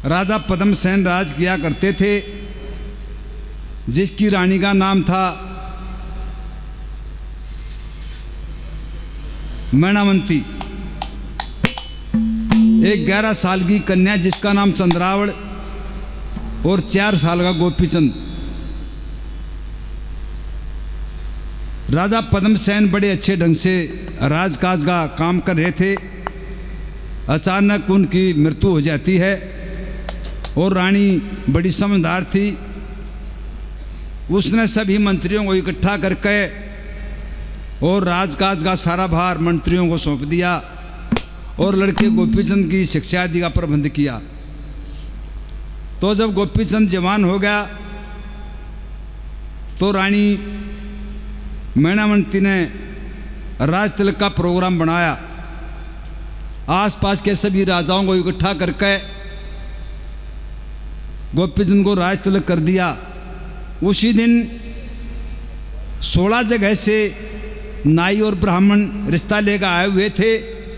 राजा पद्मसेन राज किया करते थे, जिसकी रानी का नाम था मैनावंती। एक 11 साल की कन्या जिसका नाम चंद्रावल और 4 साल का गोपीचंद। राजा पद्मसेन बड़े अच्छे ढंग से राजकाज का काम कर रहे थे। अचानक उनकी मृत्यु हो जाती है और रानी बड़ी समझदार थी। उसने सभी मंत्रियों को इकट्ठा करके और राजकाज का सारा भार मंत्रियों को सौंप दिया और लड़के गोपीचंद की शिक्षा आदि का प्रबंध किया। तो जब गोपीचंद जवान हो गया तो रानी मैनावंती ने राज तिलक का प्रोग्राम बनाया। आसपास के सभी राजाओं को इकट्ठा करके गोपीचंद को राज तिलक कर दिया। उसी दिन 16 जगह से नाई और ब्राह्मण रिश्ता लेकर आए हुए थे।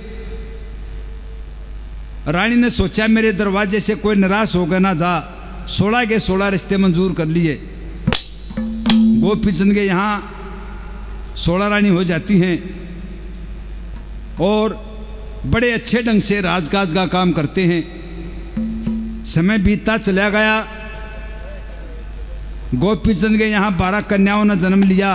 रानी ने सोचा मेरे दरवाजे से कोई निराश होकर ना जा। 16 के 16 रिश्ते मंजूर कर लिए। गोपीचंद के यहाँ 16 रानी हो जाती हैं और बड़े अच्छे ढंग से राजकाज का काम करते हैं। समय बीतता चला गया। गोपीचंद के यहाँ 12 कन्याओं ने जन्म लिया।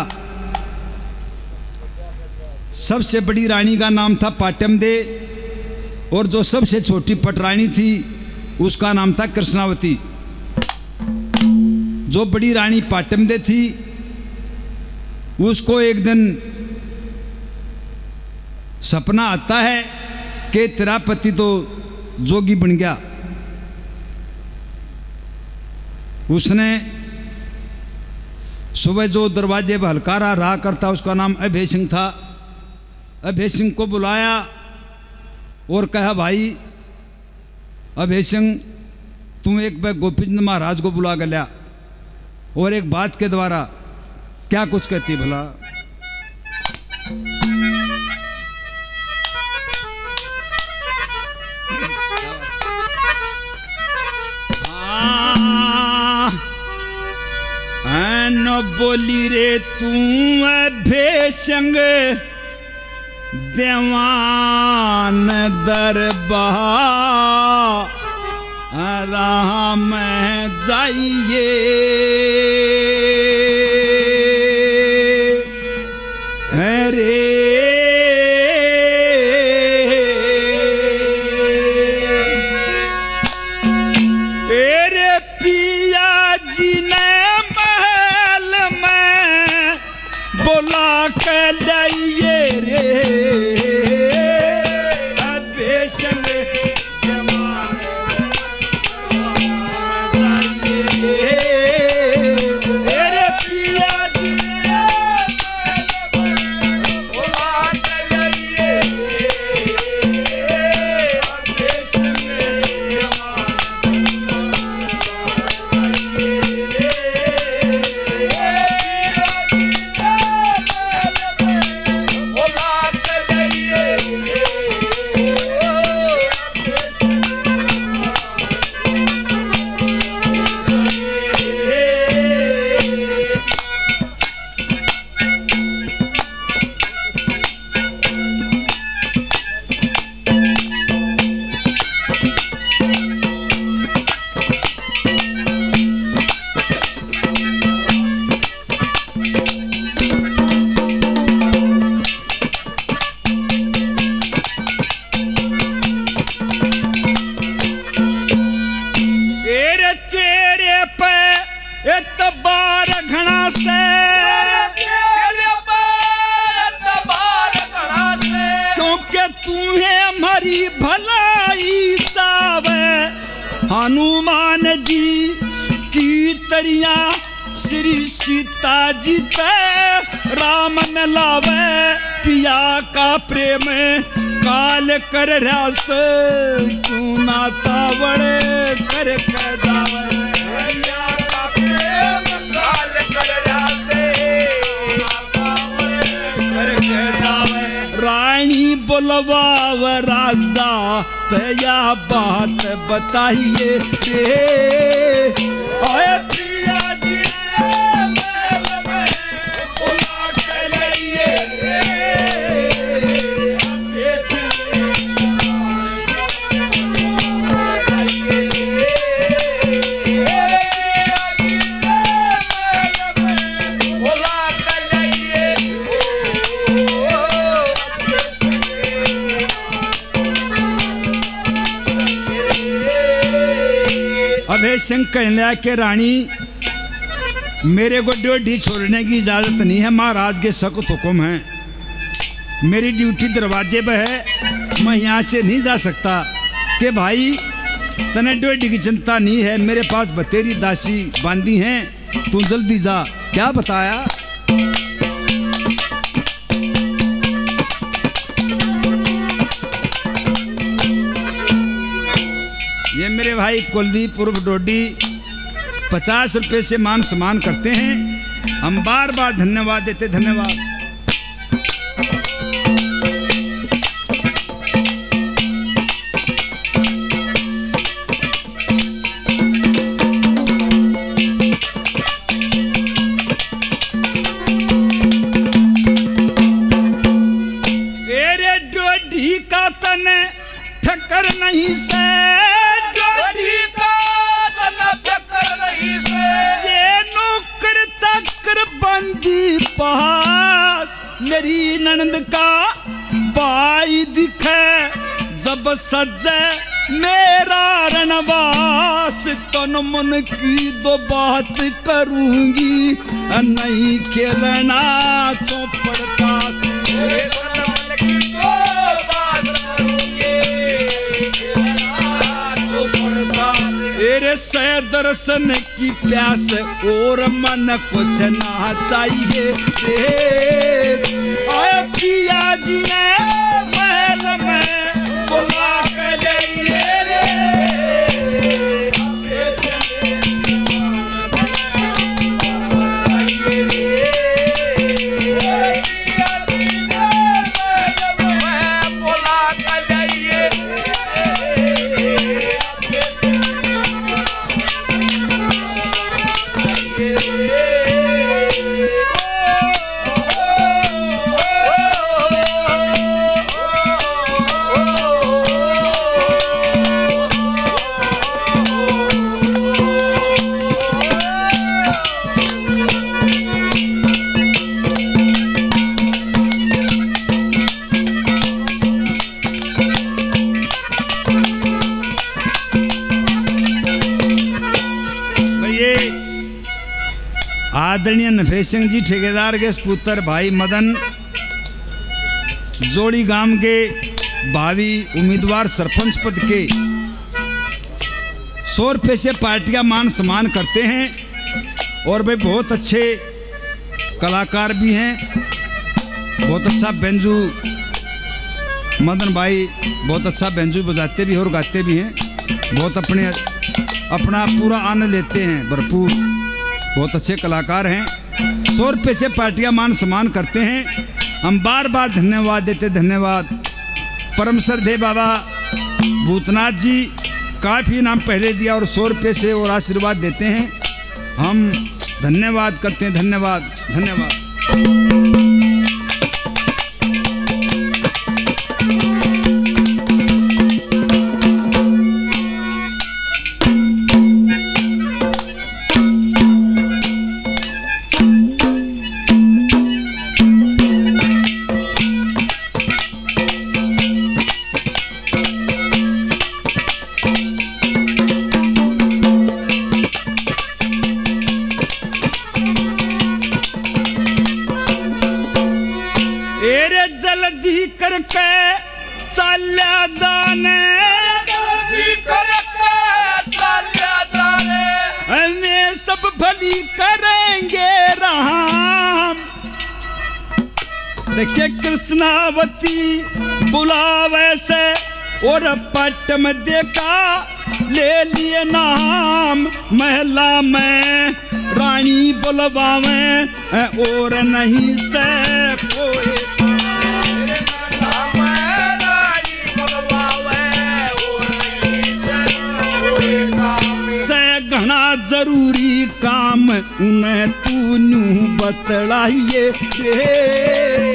सबसे बड़ी रानी का नाम था पाटमदे और जो सबसे छोटी पटरानी थी उसका नाम था कृष्णावती। जो बड़ी रानी पाटमदे थी उसको एक दिन सपना आता है कि तेरा पति तो जोगी बन गया। उसने सुबह जो दरवाजे पर हलकारा रहा करता उसका नाम अभय सिंह था। अभय सिंह को बुलाया और कहा भाई अभय सिंह तुम एक बार गोपीचंद महाराज को बुला कर लिया और एक बात के द्वारा। क्या कुछ कहती भला? न बोली रे तू अभय सिंह देवान दरबार राम जाइए। हनुमान जी की तरिया श्री सीता जी ते राम न लावे पिया का प्रेम काल कर रस क्यों ना तावड़े कर जावे। पिया का प्रेम काल कर रस कर जावे। रानी बोलवाव राजा तया बात बताइए रे। आए पिया जी महल में बुला के लाइए अभय सिंह कहने के रानी मेरे को ड्यूटी छोड़ने की इजाजत नहीं है, महाराज के सख्त हुक्म है, मेरी ड्यूटी दरवाजे पे है, मैं यहाँ से नहीं जा सकता। कि भाई तने ड्यूटी की चिंता नहीं है, मेरे पास बतेरी दासी बांधी हैं, तू जल्दी जा। क्या बताया? ये मेरे भाई कुलदीप उर्फ डोडी 50 रुपये से मान सम्मान करते हैं, हम बार बार धन्यवाद देते। धन्यवाद। एरे डोडी का तने ठक्कर नहीं से, बंदी पास मेरी ननद का भाई दिखे, जब सजे मेरा रणवास तन मन की दो बात करूंगी, नहीं खेलना चौपड़ता से। तेरे से दर्शन की प्यास और मन कुछ ना चाहिए रे। आए पिया जी ने महल में बुला के लाइए रे। आदरणीय नफेस सिंह जी ठेकेदार के पुत्र भाई मदन जोड़ी गांव के भावी उम्मीदवार सरपंच पद के 100 रुपये से पार्टी का मान सम्मान करते हैं, और वे बहुत अच्छे कलाकार भी हैं, बहुत अच्छा बेंजू मदन भाई बहुत अच्छा बेंजू बजाते भी हैं और गाते भी हैं, बहुत अपना पूरा आनंद लेते हैं, भरपूर बहुत अच्छे कलाकार हैं। 100 रुपये से पार्टी का मान सम्मान करते हैं, हम बार बार धन्यवाद देते। धन्यवाद। परम श्रद्धेय बाबा भूतनाथ जी काफ़ी इनाम पहले दिया और 100 रुपये से और आशीर्वाद देते हैं, हम धन्यवाद करते हैं। धन्यवाद धन्यवाद। जल्दी करके चला जाने, हमें सब भली करेंगे राम। देखे कृष्णावती बुलावे से और पट में देखा ले लिए नाम, महला में रानी बुलवावे और नहीं से कोई। जरूरी काम उन्हें तू न्यू बतलाइए रे।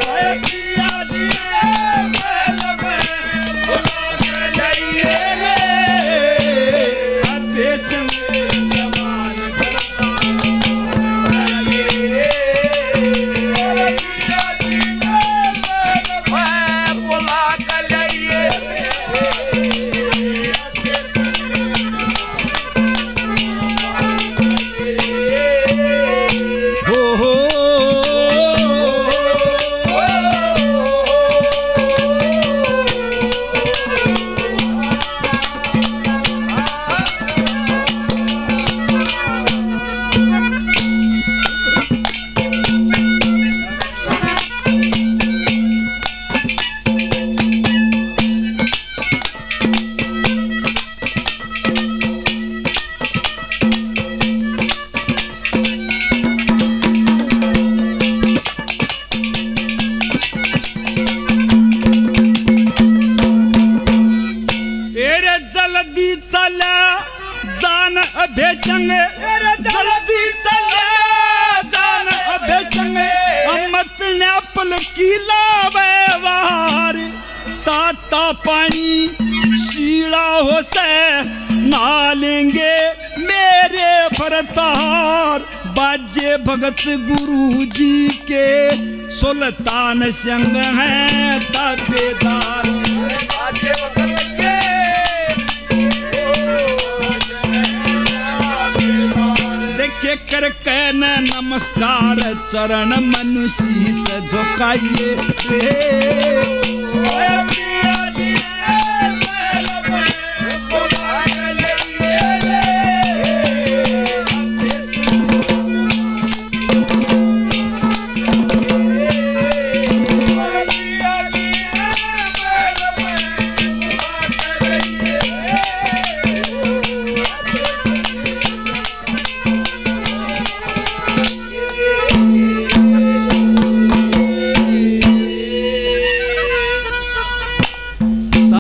जल्दी चले जान अभेशंग, जल्दी चले जान अभेशंग, अमत ने पल की लावेवार ताता पानी शीला हो से ना लेंगे मेरे भरतार। बाजे भगत गुरु जी के सुल्तान संग हैं ताबेदार। बाजे भगत कर कहना नमस्कार चरण मनुष्य से झुकाइए रे।